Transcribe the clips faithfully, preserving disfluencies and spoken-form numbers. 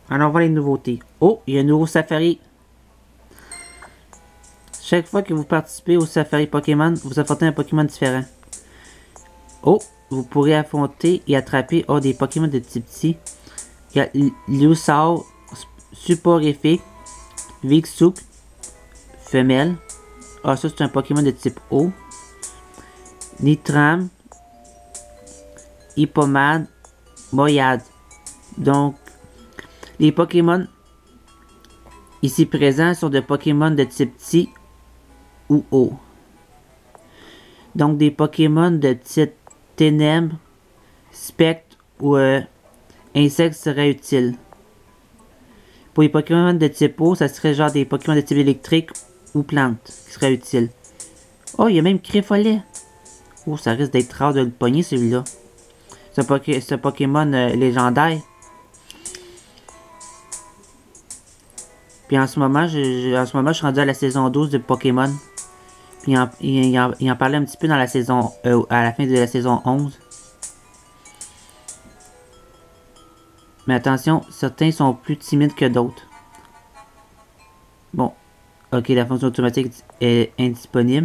Alors, on voit les nouveautés. Oh, il y a un nouveau safari. Chaque fois que vous participez au safari Pokémon, vous affrontez un Pokémon différent. Oh, vous pourrez affronter et attraper oh, des Pokémon de type Psy. Il y a Lusaur, Suporifique, Vixouk, femelle. Ah, ça c'est un Pokémon de type eau. Nitram, Hippomade, Moyade. Donc, les Pokémon ici présents sont des Pokémon de type Psy ou eau. Donc, des Pokémon de type Ténèbres, Spectre ou euh, Insectes seraient utiles. Pour les Pokémon de type eau, ça serait genre des Pokémon de type électrique ou plante qui seraient utiles. Oh, il y a même Créfolet. Oh, ça risque d'être rare de le pogner celui-là. Ce, poké ce Pokémon euh, légendaire. Puis en ce moment, je, je, en ce moment, je suis rendu à la saison douze de Pokémon. Puis il en, il, il en, il en parlait un petit peu dans la saison, euh, à la fin de la saison onze. Mais attention, certains sont plus timides que d'autres. Bon, ok, la fonction automatique est indisponible.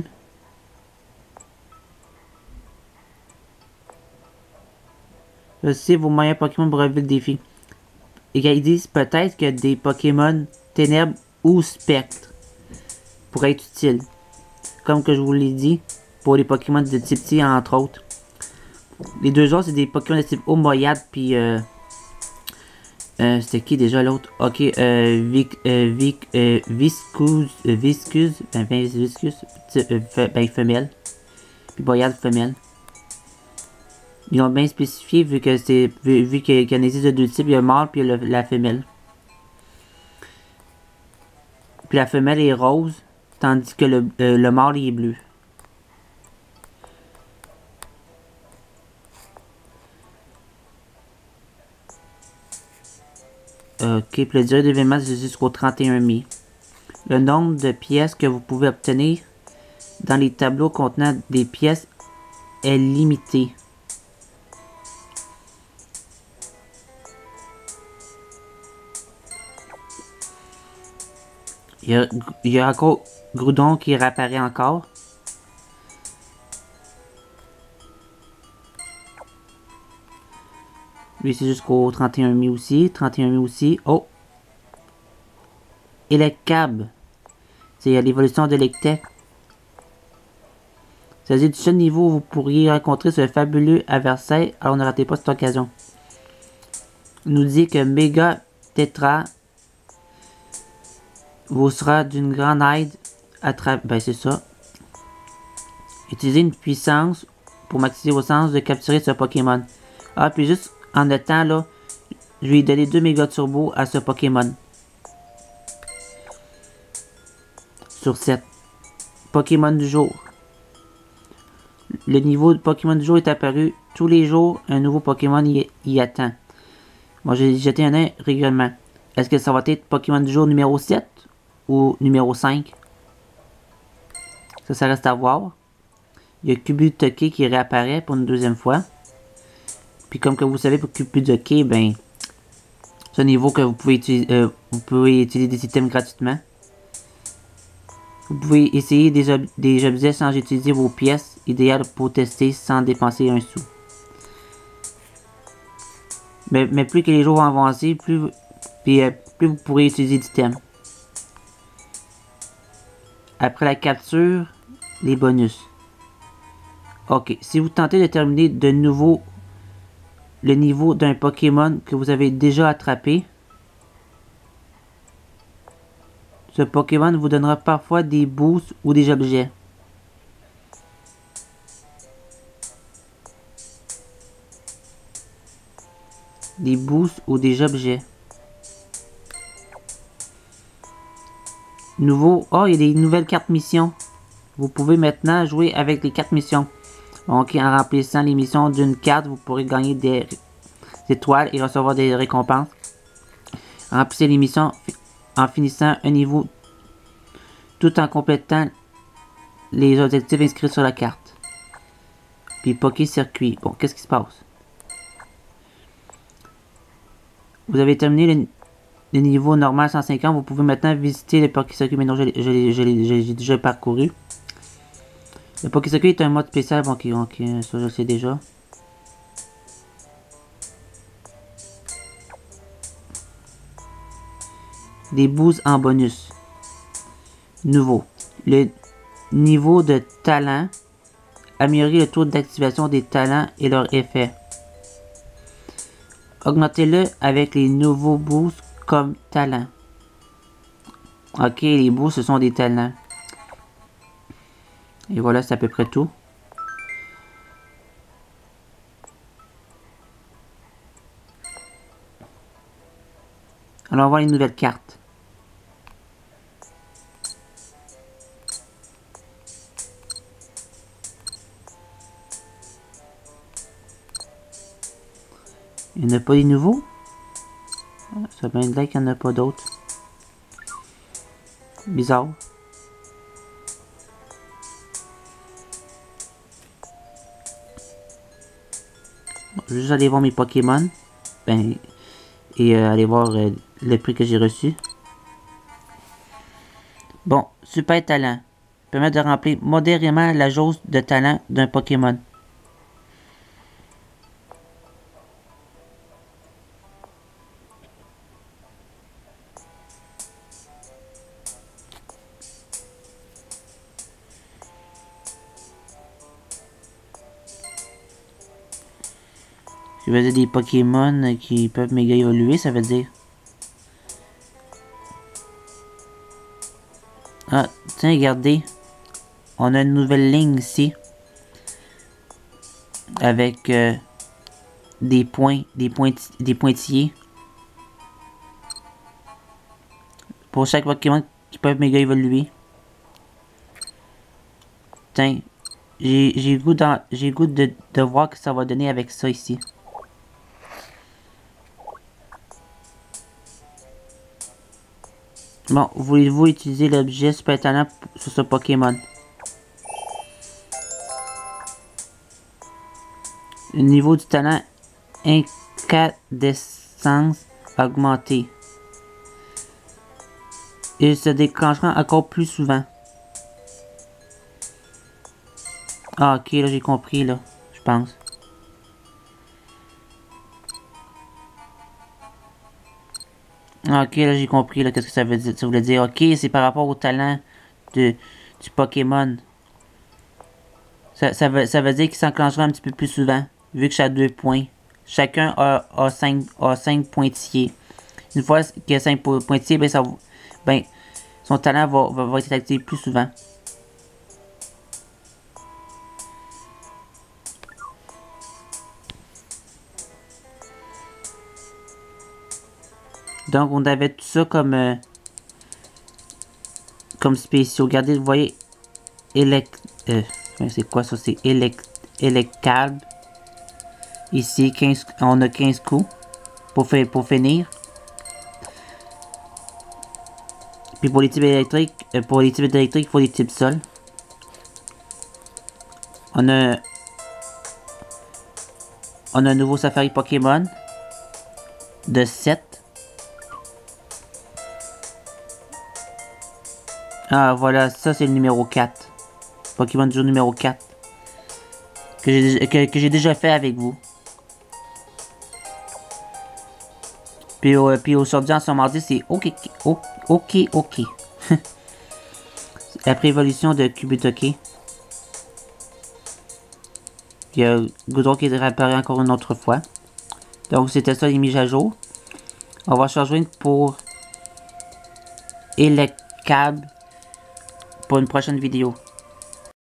Choisissez vos moyens Pokémon pour relever le défi. Et ils disent peut-être que des Pokémon Ténèbres ou Spectre pourraient être utiles. Comme que je vous l'ai dit, pour les Pokémon de type T entre autres. Les deux autres, c'est des Pokémon de type eau, Moyade, puis euh, euh, c'était qui déjà l'autre? Ok, euh, Vic, euh, Vic, euh, Viscuse, euh, Viscuse, ben, ben Viscuse, euh, ben femelle, puis Moyade femelle. Ils ont bien spécifié vu que c'est vu, vu qu'il y en existe de deux types, il y a le mâle puis le, la femelle. Puis la femelle est rose, tandis que le, euh, le mâle est bleu. Ok, puis le durée d'événement c'est jusqu'au trente et un mai. Le nombre de pièces que vous pouvez obtenir dans les tableaux contenant des pièces est limité. Il y a, il y a encore Groudon qui réapparaît encore. Lui, c'est jusqu'au trente et un mai aussi. trente et un mai aussi. Oh! Electab. C'est l'évolution de l'Electek. C'est-à-dire du seul niveau où vous pourriez rencontrer ce fabuleux adversaire. Alors ne ratez pas cette occasion. Il nous dit que Mega Tetra vous sera d'une grande aide à travers. Ben c'est ça. Utilisez une puissance pour maximiser vos chances de capturer ce Pokémon. Ah, puis juste en notant là, je vais donner deux méga turbo à ce Pokémon. Sur sept. Pokémon du jour. Le niveau de Pokémon du jour est apparu. Tous les jours, un nouveau Pokémon y, y attend. Moi, j'ai jeté un œil régulièrement. Est-ce que ça va être Pokémon du jour numéro sept ou numéro cinq? Ça, ça reste à voir. Il y a Kubutoke qui réapparaît pour une deuxième fois. Puis comme que vous savez, pour Kubutoke, ben, c'est un niveau que vous pouvez utiliser, euh, vous pouvez utiliser des items gratuitement. Vous pouvez essayer des, ob des objets sans utiliser vos pièces, idéales pour tester sans dépenser un sou. Mais, mais plus que les jours vont avancer, plus, puis, euh, plus vous pourrez utiliser d'items. Après la capture, les bonus. Ok, si vous tentez de terminer de nouveau le niveau d'un Pokémon que vous avez déjà attrapé, ce Pokémon vous donnera parfois des boosts ou des objets. Des boosts ou des objets. Nouveau. Oh, il y a des nouvelles cartes missions. Vous pouvez maintenant jouer avec les cartes missions. Donc, en remplissant les missions d'une carte, vous pourrez gagner des étoiles et recevoir des récompenses. Remplissez les missions en finissant un niveau tout en complétant les objectifs inscrits sur la carte. Puis Poké Circuit. Bon, qu'est-ce qui se passe? Vous avez terminé le, le niveau normal cent cinquante, vous pouvez maintenant visiter le Pokésaku, mais non, je l'ai déjà parcouru. Le Pokésaku est un mode spécial, bon, ok, ok, ça je le sais déjà. Des boosts en bonus. Nouveau. Le niveau de talent. Améliorer le taux d'activation des talents et leur effet. Augmentez-le avec les nouveaux boosts comme talent. Ok, les boosts ce sont des talents. Et voilà, c'est à peu près tout. Alors on va voir les nouvelles cartes. Il n'y en a pas des nouveaux? Ça veut dire qu'il n'y en a pas d'autres. Bizarre. Je vais juste aller voir mes Pokémon. Ben, et euh, aller voir euh, le prix que j'ai reçu. Bon, super talent. Permet de remplir modérément la jauge de talent d'un Pokémon. Ça veut dire des Pokémon qui peuvent méga évoluer, ça veut dire. Ah, tiens, regardez. On a une nouvelle ligne ici. Avec euh, des points, des, pointi des pointillés. Pour chaque Pokémon qui peuvent méga évoluer. Tiens, j'ai goût, dans, j'ai goût de, de voir que ça va donner avec ça ici. Bon, voulez-vous utiliser l'objet super talent sur ce Pokémon? Le niveau du talent incandescence augmenté. Il se déclenchera encore plus souvent. Ah, ok, là j'ai compris, là, je pense. Ah, ok, là j'ai compris, là, qu'est-ce que ça veut dire. Ça voulait dire, ok, c'est par rapport au talent de, du Pokémon. Ça, ça, veut, ça veut dire qu'il s'enclenchera un petit peu plus souvent, vu que j'ai deux points. Chacun a, a, cinq, a cinq pointillés. Une fois qu'il y a cinq pointillés, ben, ça, ben, son talent va, va, va être activé plus souvent. Donc, on avait tout ça comme, euh, comme spéciaux. Regardez, vous voyez, élect, euh, c'est quoi ça? C'est élect, électable. Ici, quinze, on a quinze coups pour, faire, pour finir. Puis pour les types électriques, euh, pour les types électriques, il faut des types sol. On a, on a un nouveau Safari Pokémon de sept. Ah voilà, ça c'est le numéro quatre. Pokémon du jour numéro quatre. Que j'ai que, que j'ai déjà fait avec vous. Puis, euh, puis aujourd'hui, en ce mardi, c'est ok, ok, ok, ok. La préévolution de Kubutoki. Puis euh, Goudron qui est réapparu encore une autre fois. Donc c'était ça les mises à jour. On va se rejoindre pour Electab pour une prochaine vidéo.